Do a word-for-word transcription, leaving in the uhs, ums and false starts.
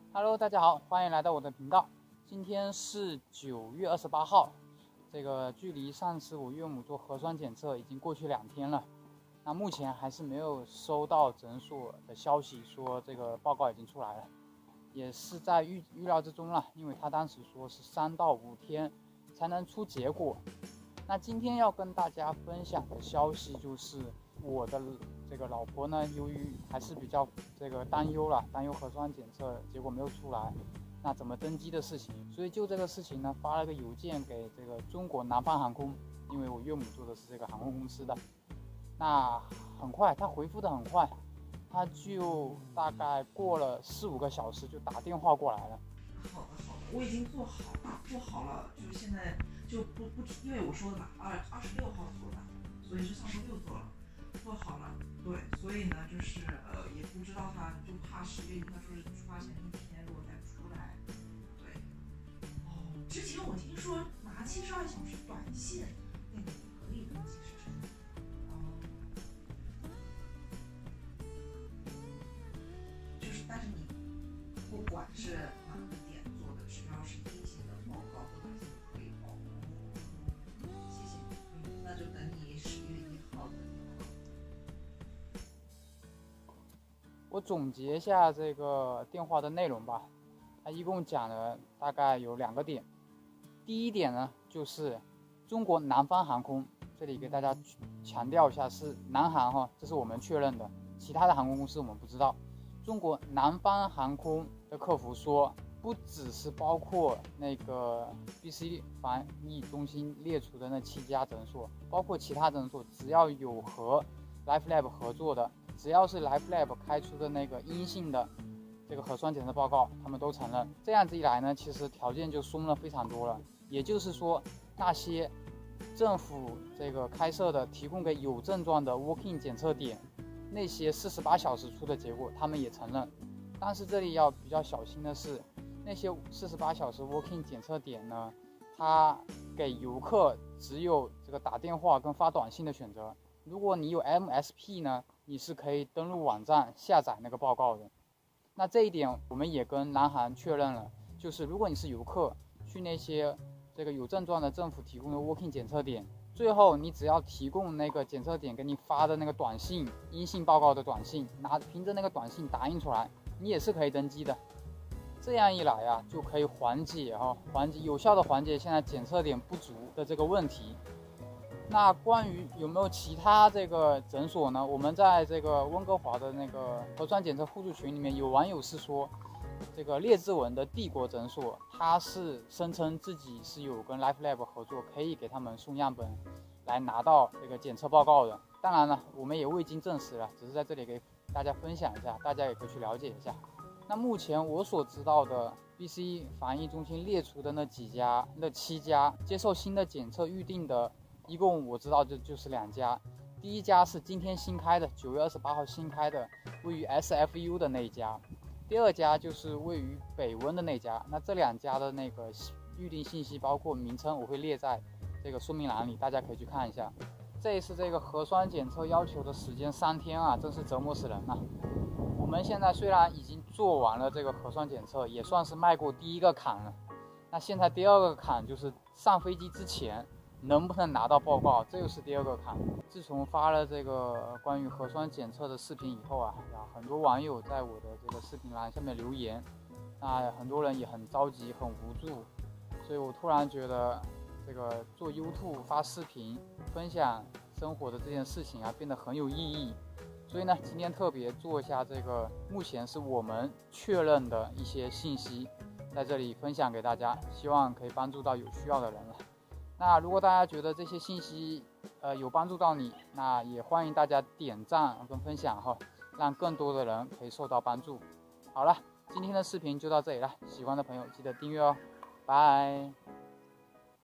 Hello， 大家好，欢迎来到我的频道。今天是九月二十八号，这个距离上次我岳母做核酸检测已经过去两天了。那目前还是没有收到诊所的消息说这个报告已经出来了，也是在预预料之中了，因为他当时说是三到五天才能出结果。那今天要跟大家分享的消息就是，我的这个老婆呢，由于还是比较这个担忧了，担忧核酸检测结果没有出来，那怎么登机的事情，所以就这个事情呢，发了个邮件给这个中国南方航空，因为我岳母做的是这个航空公司的。那很快，他回复的很快，他就大概过了四五个小时就打电话过来了。 好的好的，我已经做好了，做好了，就是现在就不不，因为我说的嘛，二二十六号做的，所以是上周六做了，做好了，对，所以呢就是呃也不知道他，就怕十月一他说是出发前一天如果再不出来，对，哦，之前我听说拿七十二小时短信那个也可以登记是真的，哦，就是但是你不管是哪个点做的，只要是阴性的报告或短信都可以报。谢谢你，嗯，那就等你十月一号的那个。 我总结一下这个电话的内容吧，他一共讲了大概有两个点。第一点呢，就是中国南方航空，这里给大家强调一下是南航哈，这是我们确认的，其他的航空公司我们不知道。中国南方航空的客服说，不只是包括那个 B C 防疫中心列出的那七家诊所，包括其他诊所，只要有和 LifeLab 合作的，只要是 LifeLab 开出的那个阴性的这个核酸检测报告，他们都承认。这样子一来呢，其实条件就松了非常多了。也就是说，那些政府这个开设的提供给有症状的 walk-in 检测点，那些四十八小时出的结果，他们也承认。但是这里要比较小心的是，那些四十八小时 walk-in 检测点呢，它给游客只有这个打电话跟发短信的选择。如果你有 M S P 呢，你是可以登录网站下载那个报告的。那这一点我们也跟南航确认了，就是如果你是游客去那些这个有症状的政府提供的 walk-in 检测点，最后你只要提供那个检测点给你发的那个短信，阴性报告的短信，拿凭着那个短信打印出来，你也是可以登机的。这样一来啊，就可以缓解哈、哦，缓解有效的缓解现在检测点不足的这个问题。那关于有没有其他这个诊所呢？我们在这个温哥华的那个核酸检测互助群里面，有网友是说，这个列治文的帝国诊所，他是声称自己是有跟 LifeLab 合作，可以给他们送样本来拿到这个检测报告的。当然了，我们也未经证实了，只是在这里给大家分享一下，大家也可以去了解一下。那目前我所知道的 B C 防疫中心列出的那几家、那七家接受新的检测预定的，一共我知道就就是两家。第一家是今天新开的，九月二十八号新开的，位于 S F U 的那一家。第二家就是位于北温的那家。那这两家的那个预订信息包括名称，我会列在这个说明栏里，大家可以去看一下。这一次这个核酸检测要求的时间三天啊，真是折磨死人了。我们现在虽然已经做完了这个核酸检测，也算是迈过第一个坎了。那现在第二个坎就是上飞机之前能不能拿到报告，这又是第二个坎。自从发了这个关于核酸检测的视频以后啊，很多网友在我的这个视频栏下面留言，那很多人也很着急、很无助，所以我突然觉得这个做 YouTube 发视频、分享生活的这件事情啊，变得很有意义。所以呢，今天特别做一下这个目前是我们确认的一些信息，在这里分享给大家，希望可以帮助到有需要的人了。那如果大家觉得这些信息呃有帮助到你，那也欢迎大家点赞跟分享哈，让更多的人可以受到帮助。好了，今天的视频就到这里了，喜欢的朋友记得订阅哦，拜。